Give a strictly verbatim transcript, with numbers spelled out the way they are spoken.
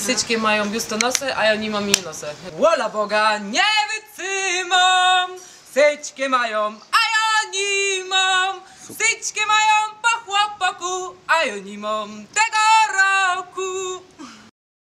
Syćkie mają biustonosy, a ja nie mam nosy. Wola Boga nie wycymam. Syćkie mają, a ja nie mam. Syćkie mają po chłopaku, a ja nie mam.